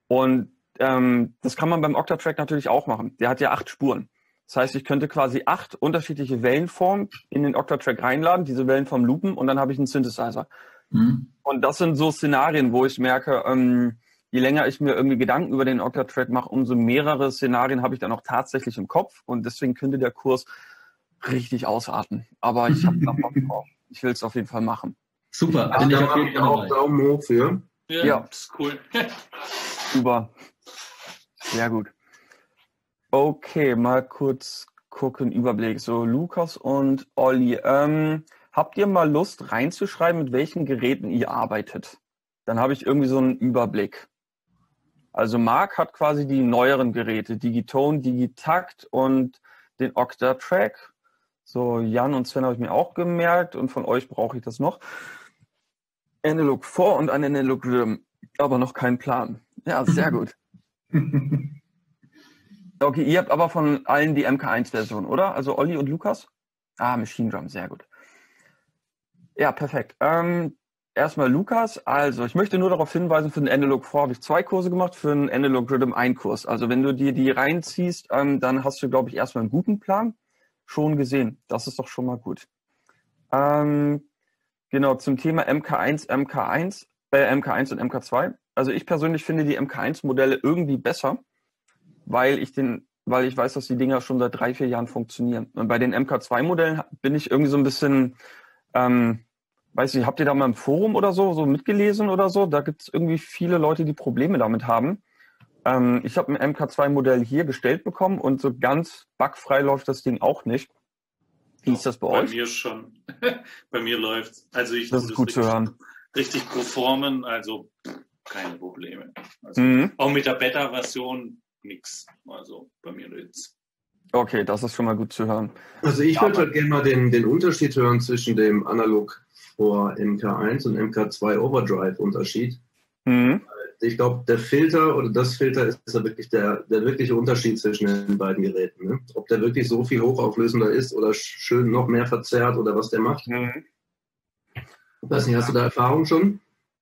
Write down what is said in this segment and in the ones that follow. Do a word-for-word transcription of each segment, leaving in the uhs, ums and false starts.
Und ähm, das kann man beim Octatrack natürlich auch machen. Der hat ja acht Spuren. Das heißt, ich könnte quasi acht unterschiedliche Wellenformen in den Octatrack reinladen, diese Wellenform loopen und dann habe ich einen Synthesizer. Mhm. Und das sind so Szenarien, wo ich merke, ähm, je länger ich mir irgendwie Gedanken über den Octatrack mache, umso mehrere Szenarien habe ich dann auch tatsächlich im Kopf und deswegen könnte der Kurs richtig ausarten. Aber ich habe da Bock drauf. Ich will es auf jeden Fall machen. Super, bin ich auf jeden Fall auch Daumen hoch für. Ja, ja. Das ist cool. Super. Sehr gut. Okay, mal kurz gucken, Überblick. So, Lukas und Olli, ähm, habt ihr mal Lust reinzuschreiben, mit welchen Geräten ihr arbeitet? Dann habe ich irgendwie so einen Überblick. Also Marc hat quasi die neueren Geräte, Digitone, Digitakt und den Octatrack. So, Jan und Sven habe ich mir auch gemerkt und von euch brauche ich das noch. Analog vier und ein Analog Rhythm, aber noch keinen Plan. Ja, sehr gut. Okay, ihr habt aber von allen die M K eins Version, oder? Also Olli und Lukas? Ah, Machine Drum, sehr gut. Ja, perfekt. Ähm, erstmal Lukas. Also, ich möchte nur darauf hinweisen, für den Analog vier habe ich zwei Kurse gemacht, für den Analog Rhythm ein Kurs. Also, wenn du dir die reinziehst, ähm, dann hast du, glaube ich, erstmal einen guten Plan schon gesehen. Das ist doch schon mal gut. Ähm, genau, zum Thema M K eins, M K eins, äh, M K eins und M K zwei. Also, ich persönlich finde die M K eins Modelle irgendwie besser, weil ich den, weil ich weiß, dass die Dinger schon seit drei, vier Jahren funktionieren. Und bei den M K zwei Modellen bin ich irgendwie so ein bisschen, ähm, weiß nicht, habt ihr da mal im Forum oder so, so mitgelesen oder so? Da gibt es irgendwie viele Leute, die Probleme damit haben. Ähm, ich habe ein M K zwei Modell hier gestellt bekommen und so ganz bugfrei läuft das Ding auch nicht. Wie ist das bei, bei euch? Bei mir schon. Bei mir läuft's. Also ich das ist gut zu hören. Richtig performen, also keine Probleme. Also mhm. Auch mit der Beta-Version nix. Also bei mir jetzt. Okay, das ist schon mal gut zu hören. Also ich ja, würde halt gerne mal den, den Unterschied hören zwischen dem Analog vor M K eins und M K zwei Overdrive-Unterschied. Mhm. Ich glaube, der Filter oder das Filter ist ja wirklich der, der wirkliche Unterschied zwischen den beiden Geräten. Ne? Ob der wirklich so viel hochauflösender ist oder schön noch mehr verzerrt oder was der macht. Mhm. Ich weiß nicht, hast du da Erfahrung schon?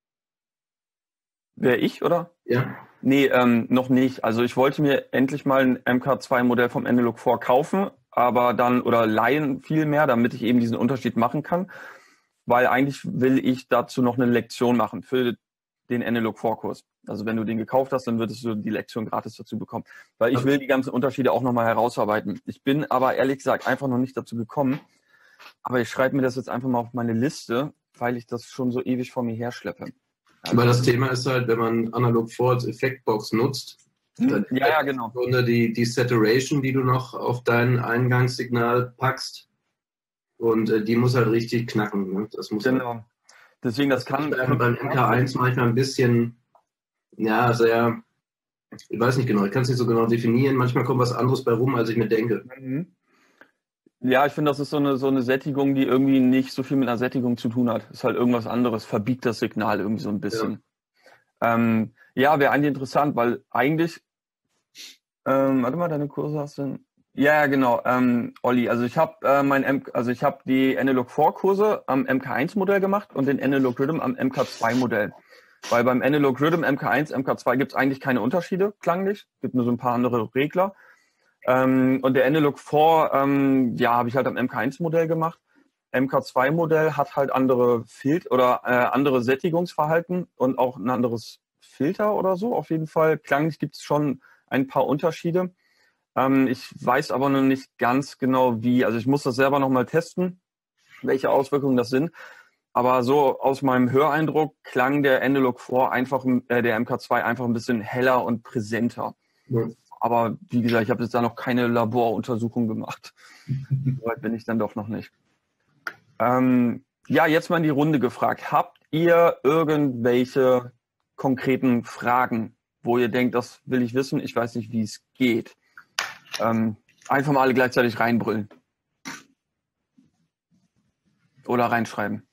Wer, ich, oder? Ja. Nee, ähm, noch nicht. Also ich wollte mir endlich mal ein M K zwei Modell vom Analog vier kaufen, aber dann, oder leihen viel mehr, damit ich eben diesen Unterschied machen kann. Weil eigentlich will ich dazu noch eine Lektion machen für den Analog vier Kurs. Also wenn du den gekauft hast, dann würdest du die Lektion gratis dazu bekommen. Weil ich will die ganzen Unterschiede auch nochmal herausarbeiten. Ich bin aber ehrlich gesagt einfach noch nicht dazu gekommen. Aber ich schreibe mir das jetzt einfach mal auf meine Liste, weil ich das schon so ewig vor mir herschleppe. Also aber das Thema ist halt, wenn man Analog vier als Effektbox nutzt, dann ja, ja, genau. Die, die Saturation, die du noch auf dein Eingangssignal packst, und äh, die muss halt richtig knacken. Ne? Das muss genau. Halt, Deswegen, das, das kann... beim, beim M K eins manchmal ein bisschen, ja, sehr, ich weiß nicht genau, ich kann es nicht so genau definieren. Manchmal kommt was anderes bei rum, als ich mir denke. Mhm. Ja, ich finde, das ist so eine, so eine Sättigung, die irgendwie nicht so viel mit einer Sättigung zu tun hat. Ist halt irgendwas anderes, verbiegt das Signal irgendwie so ein bisschen. Ja, ähm, ja wäre eigentlich interessant, weil eigentlich, ähm, warte mal, deine Kurse hast du... Ja, genau, ähm, Olli, also ich habe äh, mein M also ich habe die Analog vier Kurse am M K eins Modell gemacht und den Analog Rhythm am M K zwei Modell. Weil beim Analog Rhythm M K eins, M K zwei gibt es eigentlich keine Unterschiede, klanglich. Gibt nur so ein paar andere Regler. Ähm, und der Analog vier, ähm, ja, habe ich halt am M K eins Modell gemacht. M K zwei Modell hat halt andere Filter oder äh, andere Sättigungsverhalten und auch ein anderes Filter oder so. Auf jeden Fall klanglich gibt es schon ein paar Unterschiede. Ähm, ich weiß aber noch nicht ganz genau wie. Also ich muss das selber nochmal testen, welche Auswirkungen das sind. Aber so aus meinem Höreindruck klang der Analog vier einfach, äh, der M K zwei einfach ein bisschen heller und präsenter. Ja. Aber wie gesagt, ich habe jetzt da noch keine Laboruntersuchung gemacht. So weit bin ich dann doch noch nicht. Ähm, ja, jetzt mal in die Runde gefragt. Habt ihr irgendwelche konkreten Fragen, wo ihr denkt, das will ich wissen, ich weiß nicht, wie es geht? Ähm, einfach mal alle gleichzeitig reinbrüllen. Oder reinschreiben.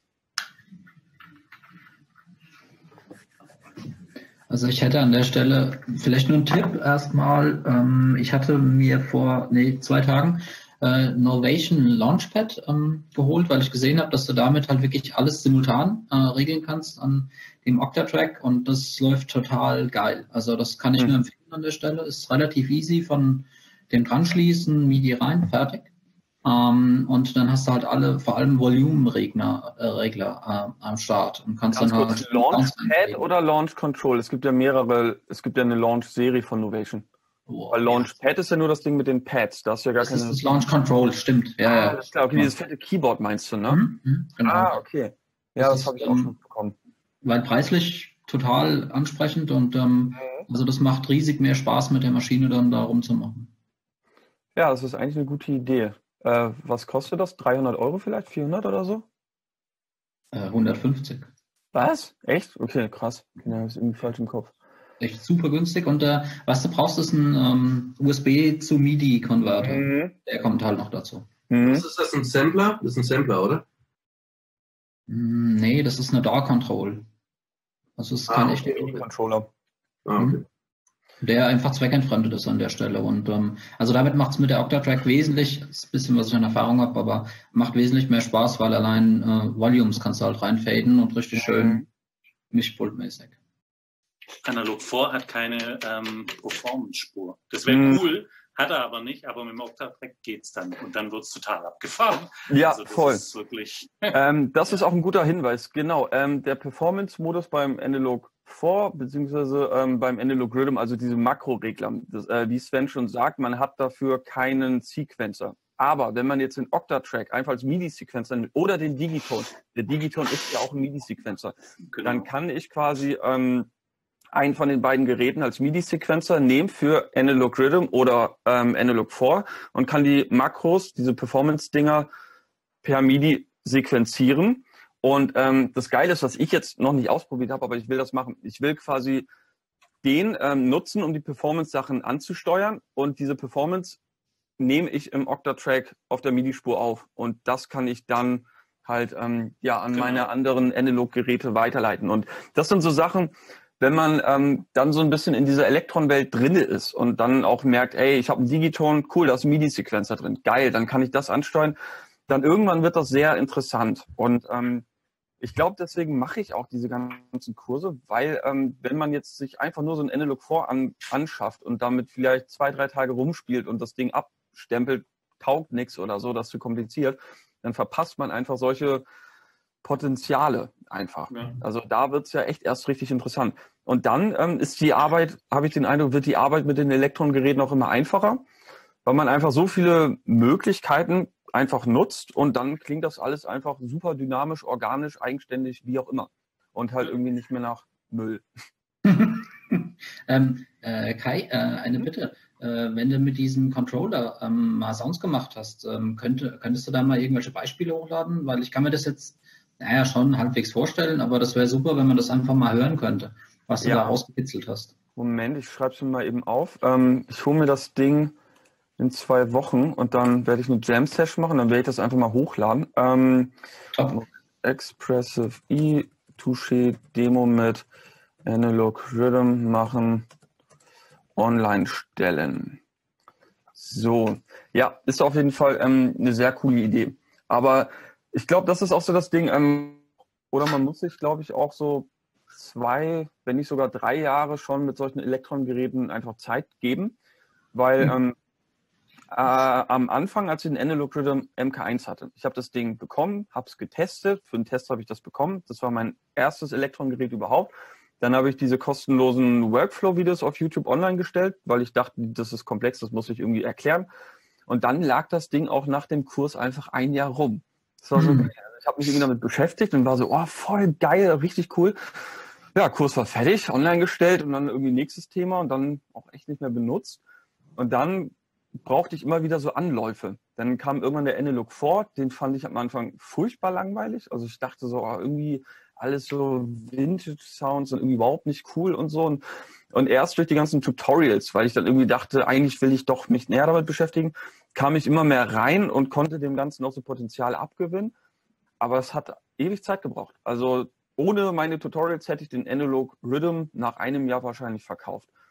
Also ich hätte an der Stelle vielleicht nur einen Tipp erstmal. Ähm, ich hatte mir vor nee, zwei Tagen äh, Novation Launchpad ähm, geholt, weil ich gesehen habe, dass du damit halt wirklich alles simultan äh, regeln kannst an dem Octatrack und das läuft total geil. Also das kann ich mhm. nur empfehlen an der Stelle. Ist relativ easy von dem Dranschließen, MIDI rein, fertig. Ähm, und dann hast du halt alle, vor allem Volumenregler äh, Regler, äh, am Start und kannst Ganz dann kurz, halt Launchpad oder Launch Control? Es gibt ja mehrere, es gibt ja eine Launch-Serie von Novation. Oh, Weil Launchpad ja. ist ja nur das Ding mit den Pads, da hast du ja gar das keine... Das ist das Launch Control, stimmt. Ja, ah, ja. Alles klar, okay, dieses fette Keyboard meinst du, ne? Mhm, genau. Ah, okay. Ja, das, das habe ich auch ähm, schon bekommen. Weil preislich total ansprechend und ähm, mhm. also das macht riesig mehr Spaß mit der Maschine dann da rumzumachen. Ja, das ist eigentlich eine gute Idee. Äh, was kostet das? dreihundert Euro vielleicht? vierhundert oder so? Äh, hundertfünfzig. Was? Echt? Okay, krass. Ja, ist irgendwie falsch im Kopf. Echt super günstig und äh, was du brauchst, ist ein ähm, U S B zu MIDI-Konverter. Mhm. Der kommt halt noch dazu. Mhm. Was ist das, ein Sampler? Das ist ein Sampler, oder? Mm, nee, das ist eine D A W-Control. Also es ist ah, kein okay, echter MIDI-Controller. Ah, okay. Der einfach zweckentfremdet ist an der Stelle. Und ähm, also damit macht es mit der Octatrack wesentlich, das ist ein bisschen, was ich an Erfahrung habe, aber macht wesentlich mehr Spaß, weil allein äh, Volumes kannst du halt reinfaden und richtig schön mischpultmäßig. Analog vier hat keine ähm, Performance-Spur. Das wäre mhm. cool, hat er aber nicht, aber mit dem Octatrack geht's dann und dann wird's total abgefahren. Ja, also das voll. Ist wirklich ähm, das ist auch ein guter Hinweis, genau. Ähm, der Performance-Modus beim Analog vier, beziehungsweise ähm, beim Analog Rhythm, also diese Makroregler, das, äh, wie Sven schon sagt, man hat dafür keinen Sequencer. Aber wenn man jetzt den Octatrack einfach als MIDI-Sequencer nimmt oder den Digiton, der Digiton ist ja auch ein MIDI-Sequencer, genau. Dann kann ich quasi ähm, einen von den beiden Geräten als MIDI-Sequencer nehmen für Analog Rhythm oder ähm, Analog vier und kann die Makros, diese Performance-Dinger per MIDI sequenzieren. Und ähm, das Geile ist, was ich jetzt noch nicht ausprobiert habe, aber ich will das machen. Ich will quasi den ähm, nutzen, um die Performance-Sachen anzusteuern. Und diese Performance nehme ich im Octatrack auf der MIDI-Spur auf. Und das kann ich dann halt ähm, ja an genau. meine anderen Analog-Geräte weiterleiten. Und das sind so Sachen, wenn man ähm, dann so ein bisschen in dieser Elektron-Welt drinne ist und dann auch merkt, ey, ich habe einen Digiton, cool, da ist ein MIDI-Sequencer drin, geil, dann kann ich das ansteuern. Dann irgendwann wird das sehr interessant. Und ähm, ich glaube, deswegen mache ich auch diese ganzen Kurse, weil ähm, wenn man jetzt sich einfach nur so ein Analog vier an, anschafft und damit vielleicht zwei, drei Tage rumspielt und das Ding abstempelt, taugt nichts oder so, das ist zu kompliziert, dann verpasst man einfach solche Potenziale einfach. Ja. Also da wird es ja echt erst richtig interessant. Und dann ähm, ist die Arbeit, habe ich den Eindruck, wird die Arbeit mit den Elektrongeräten auch immer einfacher, weil man einfach so viele Möglichkeiten einfach nutzt und dann klingt das alles einfach super dynamisch, organisch, eigenständig, wie auch immer. Und halt irgendwie nicht mehr nach Müll. ähm, äh, Kai, äh, eine Bitte. Äh, wenn du mit diesem Controller ähm, mal Sounds gemacht hast, ähm, könnte, könntest du da mal irgendwelche Beispiele hochladen? Weil ich kann mir das jetzt, naja, schon halbwegs vorstellen, aber das wäre super, wenn man das einfach mal hören könnte, was du ja. da rausgekitzelt hast. Moment, ich schreibe es mir mal eben auf. Ähm, ich hole mir das Ding in zwei Wochen und dann werde ich eine Jam-Session machen, dann werde ich das einfach mal hochladen. Ähm, Expressive E, Touché, Demo mit Analog Rhythm machen, online stellen. So, ja, ist auf jeden Fall ähm, eine sehr coole Idee. Aber ich glaube, das ist auch so das Ding, ähm, oder man muss sich, glaube ich, auch so zwei, wenn nicht sogar drei Jahre schon mit solchen Elektrongeräten einfach Zeit geben, weil mhm. ähm, Äh, am Anfang, als ich den Analog Rhythm M K eins hatte. Ich habe das Ding bekommen, habe es getestet. Für den Test habe ich das bekommen. Das war mein erstes Elektrongerät überhaupt. Dann habe ich diese kostenlosen Workflow-Videos auf YouTube online gestellt, weil ich dachte, das ist komplex, das muss ich irgendwie erklären. Und dann lag das Ding auch nach dem Kurs einfach ein Jahr rum. Das war so, mhm. Ich habe mich irgendwie damit beschäftigt und war so, oh, voll geil, richtig cool. Ja, Kurs war fertig, online gestellt und dann irgendwie nächstes Thema und dann auch echt nicht mehr benutzt. Und dann brauchte ich immer wieder so Anläufe. Dann kam irgendwann der Analog vier, den fand ich am Anfang furchtbar langweilig. Also ich dachte so, oh, irgendwie alles so Vintage-Sounds und irgendwie überhaupt nicht cool und so. Und, und erst durch die ganzen Tutorials, weil ich dann irgendwie dachte, eigentlich will ich doch mich näher damit beschäftigen, kam ich immer mehr rein und konnte dem Ganzen auch so Potenzial abgewinnen. Aber es hat ewig Zeit gebraucht. Also ohne meine Tutorials hätte ich den Analog Rhythm nach einem Jahr wahrscheinlich verkauft.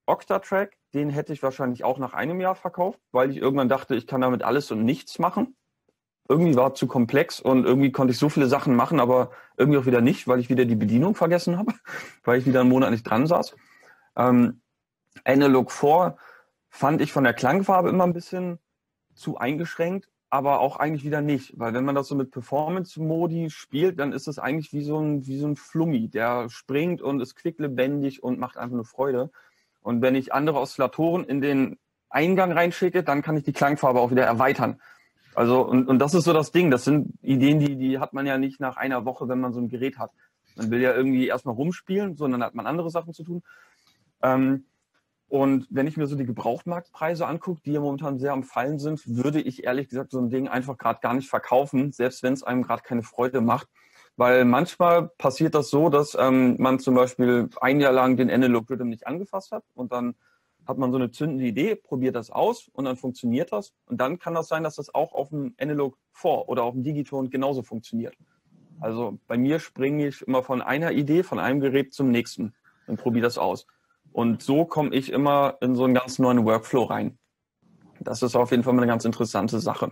Octatrack, den hätte ich wahrscheinlich auch nach einem Jahr verkauft, weil ich irgendwann dachte, ich kann damit alles und nichts machen. Irgendwie war es zu komplex und irgendwie konnte ich so viele Sachen machen, aber irgendwie auch wieder nicht, weil ich wieder die Bedienung vergessen habe, weil ich wieder einen Monat nicht dran saß. Ähm, Analog vier fand ich von der Klangfarbe immer ein bisschen zu eingeschränkt, aber auch eigentlich wieder nicht, weil wenn man das so mit Performance-Modi spielt, dann ist es eigentlich wie so ein, wie so ein Flummi, der springt und ist quicklebendig und macht einfach eine Freude. Und wenn ich andere Oszillatoren in den Eingang reinschicke, dann kann ich die Klangfarbe auch wieder erweitern. Also, und, und das ist so das Ding, das sind Ideen, die, die hat man ja nicht nach einer Woche, wenn man so ein Gerät hat. Man will ja irgendwie erstmal rumspielen, sondern hat man andere Sachen zu tun. Ähm, und wenn ich mir so die Gebrauchtmarktpreise angucke, die ja momentan sehr am Fallen sind, würde ich ehrlich gesagt so ein Ding einfach gerade gar nicht verkaufen, selbst wenn es einem gerade keine Freude macht. Weil manchmal passiert das so, dass ähm, man zum Beispiel ein Jahr lang den Analog Rhythm nicht angefasst hat und dann hat man so eine zündende Idee, probiert das aus und dann funktioniert das. Und dann kann das sein, dass das auch auf dem Analog vier oder auf dem Digiton genauso funktioniert. Also bei mir springe ich immer von einer Idee, von einem Gerät zum nächsten und probiere das aus. Und so komme ich immer in so einen ganz neuen Workflow rein. Das ist auf jeden Fall mal eine ganz interessante Sache.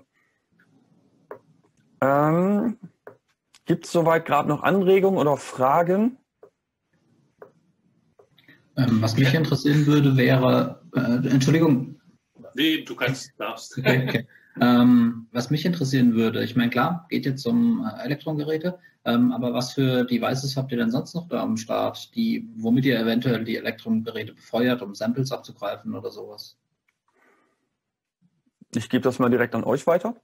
Ähm, Gibt es soweit gerade noch Anregungen oder Fragen? Ähm, was mich interessieren würde, wäre, äh, Entschuldigung. Nee, du kannst, darfst. Okay, okay. Ähm, was mich interessieren würde, ich meine, klar, geht jetzt um äh, Elektrongeräte, ähm, aber was für Devices habt ihr denn sonst noch da am Start, die, womit ihr eventuell die Elektrongeräte befeuert, um Samples abzugreifen oder sowas? Ich gebe das mal direkt an euch weiter.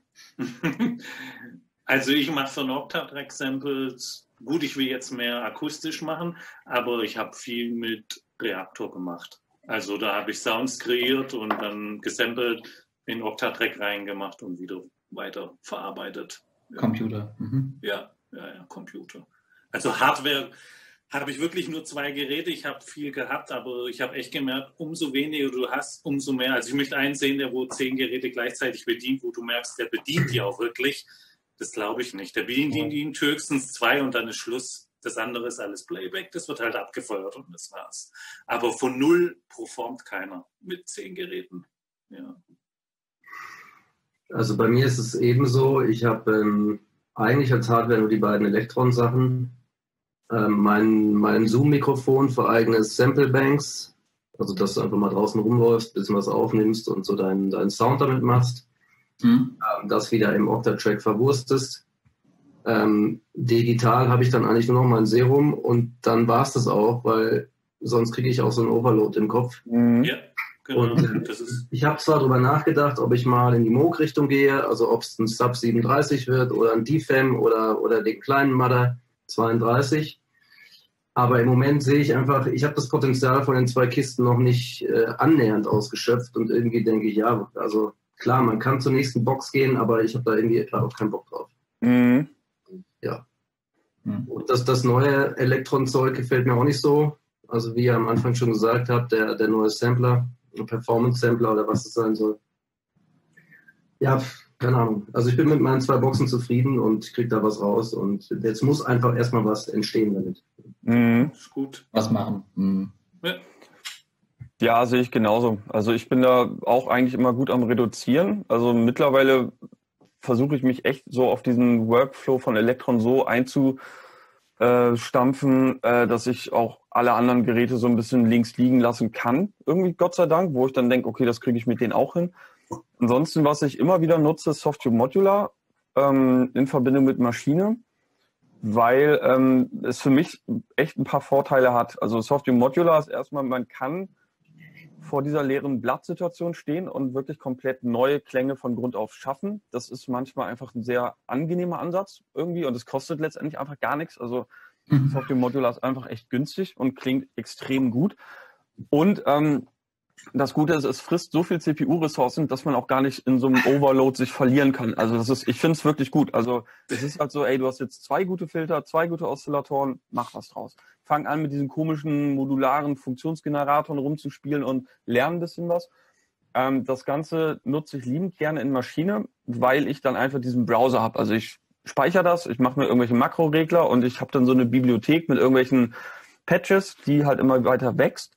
Also ich mache von Octatrack Samples, gut, ich will jetzt mehr akustisch machen, aber ich habe viel mit Reaktor gemacht. Also da habe ich Sounds kreiert und dann gesampelt, in Octatrack reingemacht und wieder weiter verarbeitet. Ja. Computer. Mhm. Ja, ja, ja, Computer. Also Hardware habe ich wirklich nur zwei Geräte. Ich habe viel gehabt, aber ich habe echt gemerkt, umso weniger du hast, umso mehr. Also ich möchte einen sehen, der wo zehn Geräte gleichzeitig bedient, wo du merkst, der bedient die auch wirklich. Das glaube ich nicht. Der bedient die höchstens zwei und dann ist Schluss. Das andere ist alles Playback. Das wird halt abgefeuert und das war's. Aber von null performt keiner mit zehn Geräten. Ja. Also bei mir ist es ebenso. Ich habe ähm, eigentlich als Hardware nur die beiden Elektron-Sachen. Ähm, mein mein Zoom-Mikrofon für eigene Sample-Banks. Also dass du einfach mal draußen rumläufst, bisschen was aufnimmst und so deinen, deinen Sound damit machst. Mhm. Ähm, das wieder im Octatrack verwurstest. Ähm, digital habe ich dann eigentlich nur noch mein Serum und dann war es das auch, weil sonst kriege ich auch so einen Overload im Kopf. Mhm. Ja. Genau, und äh, das ist ich habe zwar darüber nachgedacht, ob ich mal in die Moog-Richtung gehe, also ob es ein Sub siebenunddreißig wird oder ein D F E M oder, oder den kleinen Mother zweiunddreißig. Aber im Moment sehe ich einfach, ich habe das Potenzial von den zwei Kisten noch nicht äh, annähernd ausgeschöpft und irgendwie denke ich, ja, also klar, man kann zur nächsten Box gehen, aber ich habe da irgendwie klar auch keinen Bock drauf. Mhm. Ja. Mhm. Und das, das neue Elektron-Zeug gefällt mir auch nicht so. Also wie ihr am Anfang schon gesagt habt, der, der neue Sampler, Performance-Sampler oder was es sein soll. Ja, keine Ahnung. Also ich bin mit meinen zwei Boxen zufrieden und kriege da was raus und jetzt muss einfach erstmal was entstehen damit. Mhm. Ist gut. Was machen. Mhm. Ja. Ja, sehe ich genauso. Also ich bin da auch eigentlich immer gut am Reduzieren. Also mittlerweile versuche ich mich echt so auf diesen Workflow von Elektron so einzustampfen, äh, dass ich auch alle anderen Geräte so ein bisschen links liegen lassen kann. Irgendwie, Gott sei Dank, wo ich dann denke, okay, das kriege ich mit denen auch hin. Ansonsten, was ich immer wieder nutze, ist Softube Modular ähm, in Verbindung mit Maschine, weil ähm, es für mich echt ein paar Vorteile hat. Also Softube Modular ist erstmal, man kann vor dieser leeren Blattsituation stehen und wirklich komplett neue Klänge von Grund auf schaffen. Das ist manchmal einfach ein sehr angenehmer Ansatz irgendwie und es kostet letztendlich einfach gar nichts. Also mhm. Softube Modular ist einfach echt günstig und klingt extrem gut. Und ähm, das Gute ist, es frisst so viel C P U-Ressourcen, dass man auch gar nicht in so einem Overload sich verlieren kann. Also das ist, ich finde es wirklich gut. Also es ist halt so, ey, du hast jetzt zwei gute Filter, zwei gute Oszillatoren, mach was draus. Fang an, mit diesen komischen modularen Funktionsgeneratoren rumzuspielen und lern ein bisschen was. Ähm, das Ganze nutze ich liebend gerne in Maschine, weil ich dann einfach diesen Browser habe. Also ich speichere das, ich mache mir irgendwelche Makroregler und ich habe dann so eine Bibliothek mit irgendwelchen Patches, die halt immer weiter wächst.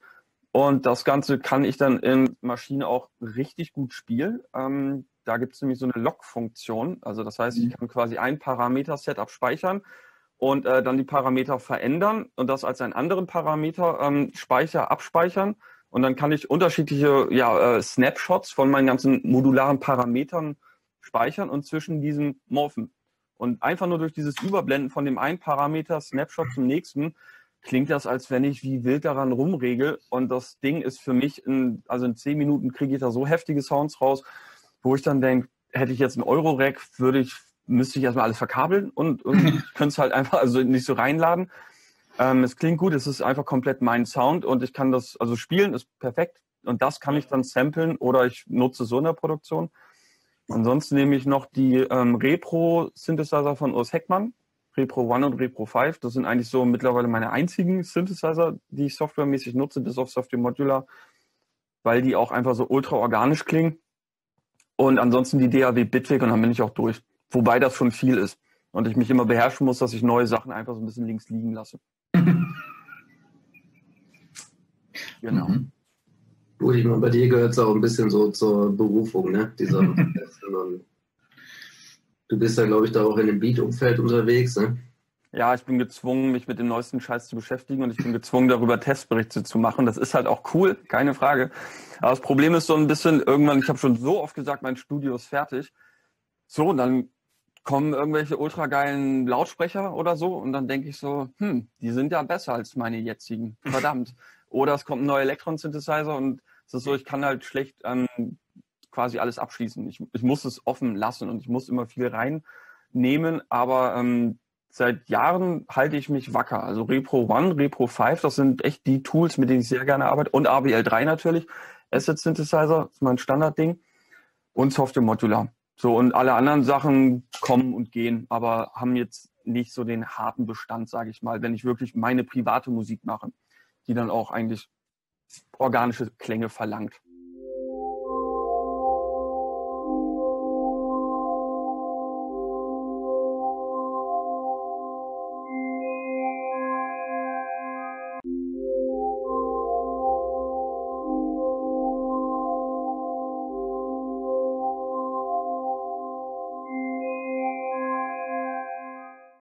Und das Ganze kann ich dann in Maschine auch richtig gut spielen. Ähm, da gibt es nämlich so eine Log-Funktion. Also das heißt, ich kann quasi ein Parameter-Set abspeichern und äh, dann die Parameter verändern und das als einen anderen Parameter ähm, Speicher abspeichern. Und dann kann ich unterschiedliche ja, äh, Snapshots von meinen ganzen modularen Parametern speichern und zwischen diesen morphen. Und einfach nur durch dieses Überblenden von dem einen Parameter Snapshot zum nächsten klingt das, als wenn ich wie wild daran rumregel. Und das Ding ist für mich, in, also in zehn Minuten kriege ich da so heftige Sounds raus, wo ich dann denke, hätte ich jetzt einen Euro-Rack, würde ich, müsste ich erstmal alles verkabeln und, und könnte es halt einfach also nicht so reinladen. Ähm, es klingt gut, es ist einfach komplett mein Sound und ich kann das, also spielen ist perfekt und das kann ich dann samplen oder ich nutze so in der Produktion. Ansonsten nehme ich noch die ähm, Repro-Synthesizer von Urs Heckmann. Repro eins und Repro fünf, das sind eigentlich so mittlerweile meine einzigen Synthesizer, die ich softwaremäßig nutze, bis auf Software Modular, weil die auch einfach so ultra organisch klingen. Und ansonsten die D A W Bitwig und dann bin ich auch durch. Wobei das schon viel ist. Und ich mich immer beherrschen muss, dass ich neue Sachen einfach so ein bisschen links liegen lasse. Genau. Mhm. Gut, ich meine, bei dir gehört es auch ein bisschen so zur Berufung, ne? Dieser Du bist ja, glaube ich, da auch in dem Beat-Umfeld unterwegs, ne? Ja, ich bin gezwungen, mich mit dem neuesten Scheiß zu beschäftigen und ich bin gezwungen, darüber Testberichte zu machen. Das ist halt auch cool, keine Frage. Aber das Problem ist so ein bisschen, irgendwann, ich habe schon so oft gesagt, mein Studio ist fertig. So, und dann kommen irgendwelche ultra geilen Lautsprecher oder so und dann denke ich so, hm, die sind ja besser als meine jetzigen. Verdammt. Oder es kommt ein neuer Elektron-Synthesizer und es ist so, ich kann halt schlecht ähm, quasi alles abschließen. Ich, ich muss es offen lassen und ich muss immer viel reinnehmen, aber ähm, seit Jahren halte ich mich wacker. Also Repro eins, Repro fünf, das sind echt die Tools, mit denen ich sehr gerne arbeite. Und A B L drei natürlich, Asset Synthesizer, ist mein Standardding. Und Software Modular. So, und alle anderen Sachen kommen und gehen, aber haben jetzt nicht so den harten Bestand, sage ich mal, wenn ich wirklich meine private Musik mache, die dann auch eigentlich organische Klänge verlangt.